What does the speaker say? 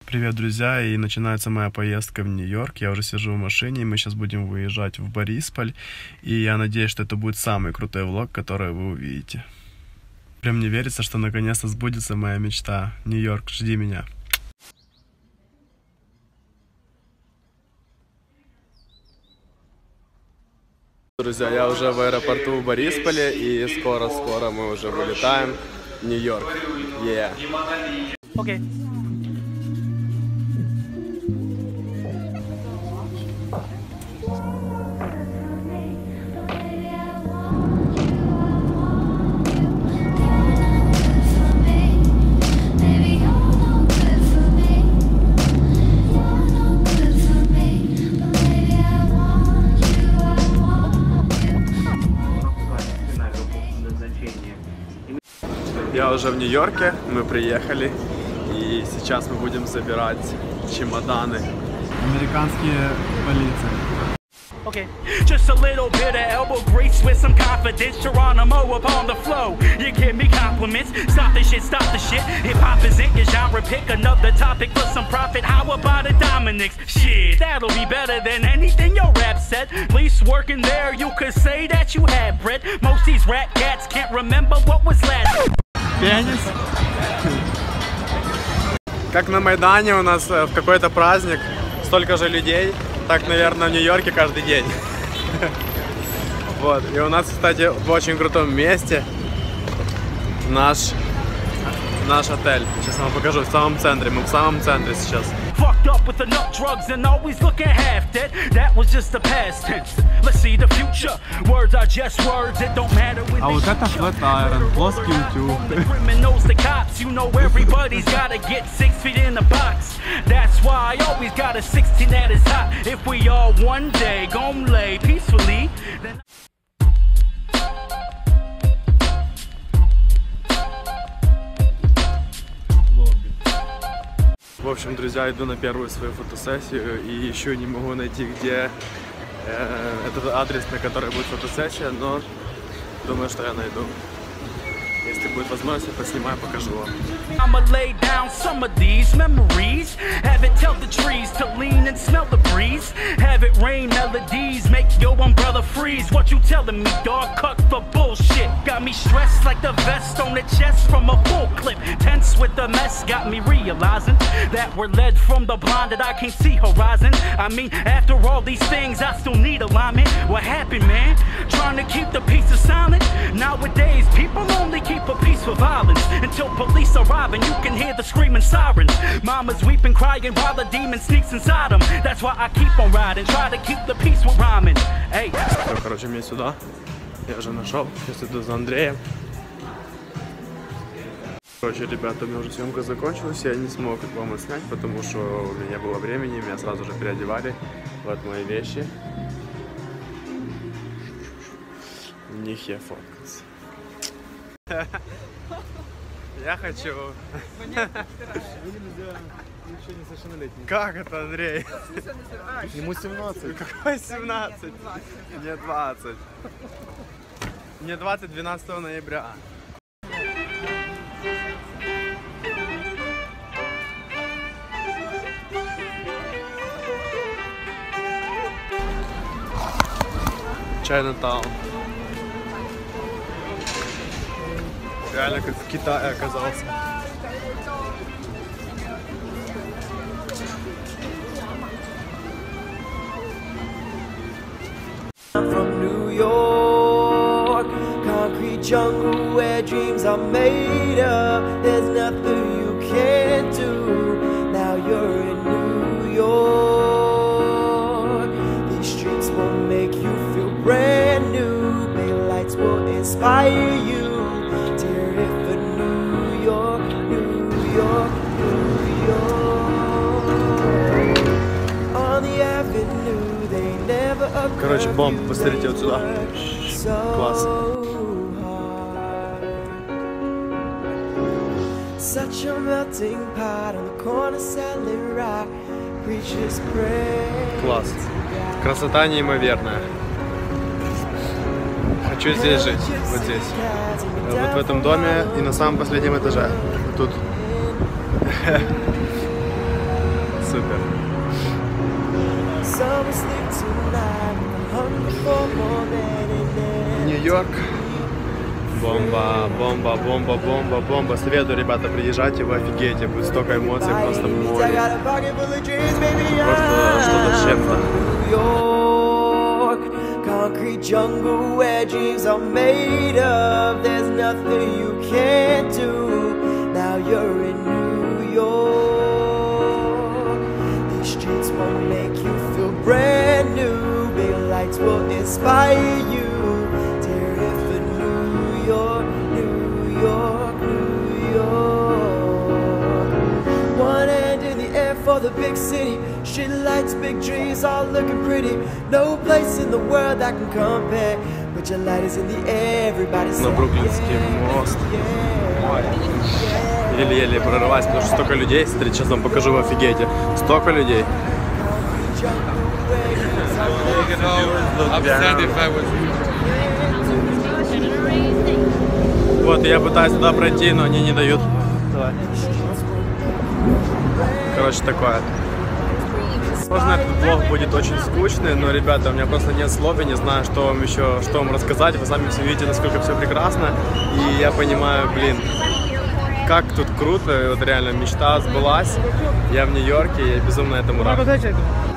Привет, друзья, и начинается моя поездка в Нью-Йорк. Я уже сижу в машине, и мы сейчас будем выезжать в Борисполь. И я надеюсь, что это будет самый крутой влог, который вы увидите. Прям не верится, что наконец-то сбудется моя мечта. Нью-Йорк, жди меня. Друзья, я уже в аэропорту в Борисполе, и скоро-скоро мы уже вылетаем в Нью-Йорк. Окей. Я уже в Нью-Йорке, мы приехали, и сейчас мы будем забирать чемоданы. Американские полиции. Okay. Just a little bit of elbow grease with some confidence. Geronimo upon the flow. You give me compliments. Stop the shit. Hip hop isn't your genre. Pick another topic for some profit. How about a Dominic's? Shit, that'll be better than anything your rap said. Least working there, you could say that you had bread. Most these rap cats can't remember what was last. Пенис. Как на Майдане у нас в какой-то праздник, столько же людей, так, наверное, в Нью-Йорке каждый день. Вот, и у нас, кстати, в очень крутом месте наш отель. Сейчас вам покажу, в самом центре, мы в самом центре сейчас. Fucked up with enough drugs and always looking half dead. That was just the past tense. Let's see the future. Words are just words. It don't matter when А вот это Flat Iron, плоский утюг. The criminals, the cops, you know everybody's gotta get 6 feet in the box. That's why I always got a 16 that is hot. If we all one day gon' lay peacefully, then В общем, друзья, иду на первую свою фотосессию и еще не могу найти, где этот адрес, на который будет фотосессия, но думаю, что я найду. Если будет возможность, я поснимаю, покажу вам. I'ma lay down some of these memories. Have it tell the trees to lean and smell the breeze. Have it rain melodies, make your umbrella freeze. What you telling me, dog? Cut the bullshit. Got me stressed like the vest on the chest from a full clip. Tense with the mess, got me realizing that we're led from the blind that I can't see horizon. I mean, after all these things, I still need alignment. What happened, man? Trying to keep the pieces silent. Nowadays, people only keep a peace for violence until police arrive and you can hear the screaming sirens. Mama's weeping, crying while the demon sneaks inside them. That's why I keep on riding, try to keep the peace with rhyming. Hey. Все, короче, мне сюда. Я уже нашел. Сейчас иду за Андреем. Короче, ребята, у меня уже съемка закончилась. Я не смог вам снять, потому что у меня не было времени. Меня сразу же переодевали. Вот мои вещи. В них я фоткался. Я хочу. Как это, Андрей? Ему 17. Какой 17? Мне 20. Мне 20 12 ноября. Чайнатаун. Реально как в Китае оказался. I'm from New York, concrete jungle where dreams are made of. There's nothing you can't do. Now you're in New York. These streets will make you feel brand new. Bay lights will inspire you. Tear it for New York, New York, New York. On the avenue, they never occur. Короче, бомба, посмотрите вот сюда. Класс. Such a melting pot on the corner selling rock. Preachers pray. Класс. Красота неимоверная. Хочу здесь жить, вот здесь. Вот в этом доме и на самом последнем этаже. Тут супер. Нью-Йорк. Бомба, бомба, бомба, бомба, бомба. Советую, ребята, приезжайте, вы офигеете. Будет столько эмоций, просто море. Просто что-то с чем-то. Concrete jungle where dreams are made of. There's nothing you can't do. Now you're in New York. These streets won't make you feel brand new. Big lights will inspire you. Tear it for New York, New York, New York. One hand in the air for the big city. Street lights, big dreams, all looking pretty. No place in the world that can compare. But your light is in the air, everybody's На Бруклинский мост. Еле-еле прорываюсь, потому что столько людей. Смотрите, сейчас вам покажу, вы офигеете. Столько людей. Вот, я пытаюсь туда пройти, но они не дают. Давай. Короче, такое. Возможно, этот влог будет очень скучный, но, ребята, у меня просто нет слов, я не знаю, что вам еще, что вам рассказать. Вы сами все видите, насколько все прекрасно. И я понимаю, блин, как тут круто, вот реально мечта сбылась. Я в Нью-Йорке, я безумно этому рад.